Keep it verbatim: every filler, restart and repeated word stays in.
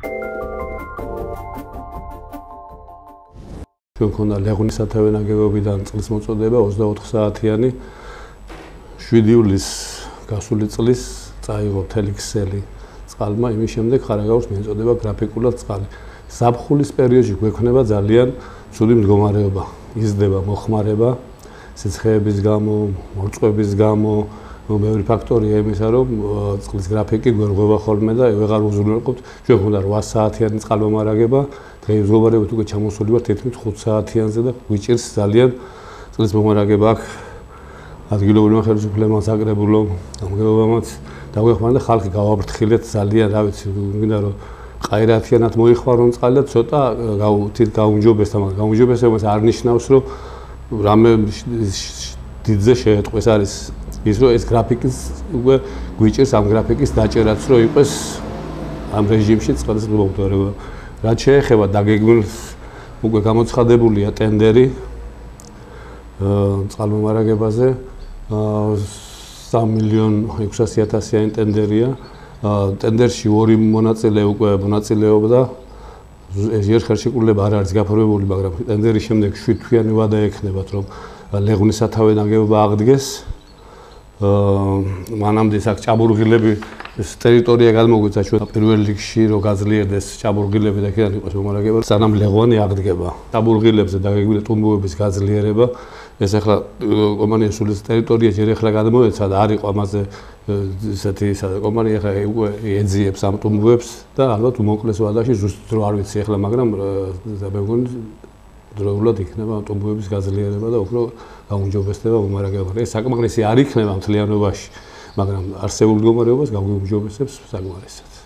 ჩვენ მქონდა ლეღვინის სათავე ნაგებობიდან წლის მოწოდება ოცდაოთხ საათიანი შვიდი ივლისის გასული წლის წაიღო მთელი ქსელი წყალმა, იმის შემდეგ ხარაგაურს მიეწოდება გრაფიკულად წყალი. ზაფხულის პერიოდში გვექნება ძალიან ცუდი მდგომარეობა, იზრდება მოხმარება, სიცხეების გამო, მორწყვების გამო, ბევრი ფაქტორია იმისა, რომ წყლის გრაფიკი გვერღვება ხოლმე და ვეღარ უზრუნველყოფთ. ჩვენ გვქონდა რვა საათიანი წყალმომარაგება, დღეს მდგომარეობით უკვე ჩამოსული ვართ თერთმეტ ხუთ საათიანზე და გვიჭირს ძალიან წყლის მომარაგება აქ ადგილობრივმა ხელისუფლებამ საკრებულო გამგეობამაც დაგვეხმარა და ხალხი გავაფრთხილეთ ძალიან, რა ვიცი, მინდა რომ ყაირათიანად მოიხმარონ წყალი და ცოტა გავუთით გაუმჯობესდა, მაგრამ გაუმჯობესებას არ ნიშნავს, რომ რამე დიდზე შეეტყვეს, არის ის რომ ეს გრაფიკის უკვე გვიჭირს ამ გრაფიკის დაჭერაც, რომ იყოს ამ რეჟიმში წყლის მომხდარება. რაც შეეხება დაგეგმილს უკვე გამოცხადებულია ტენდერი წყალმომარაგებაზე სამი მილიონი ექვსასი ათასიანი ტენდერია. ტენდერში ორი მონაწილე უკვე მონაწილეობდა. ეს ერთხელშეკრულება არ არის გაფორმებული, მაგრამ ტენდერის შემდეგ შვიდ თვიანი ვადა ექნებათ, რომ ლეღვინის სათავე ნაგებობა აღდგეს. მანამდე აქ ჭაბურღილები ეს ტერიტორია გადმოგვიცა ჩვენ პირველ რიგში რომ გაძლიერდეს ჭაბურღილები და იქიდან იყოს მომარაგება, სანამ ლეღვანი აღდგება. ჭაბურღილებზე დაგეგმილი ტუმბოების გაძლიერება, ეს ახლა კომპანია სულის ტერიტორია ჯერ ახლა გადმოეცა და არ იყო ამაზე ესეთი კომპანია ახლა უკვე ეძიებს ამ ტუმბოებს და ალბათ უმოკლეს ვადაში ზუსტ დრო არ ვიცი ახლა, მაგრამ მე მგონი დროულად იქნება ამ ტუმბოების გაძლიერება და უფრო გაუმჯობესდება მომარაგება. ეს საკმარისი არ იქნება მთლიანობაში, მაგრამ არსებულ მდგომარეობას გაუმჯობესებს საკმარისად.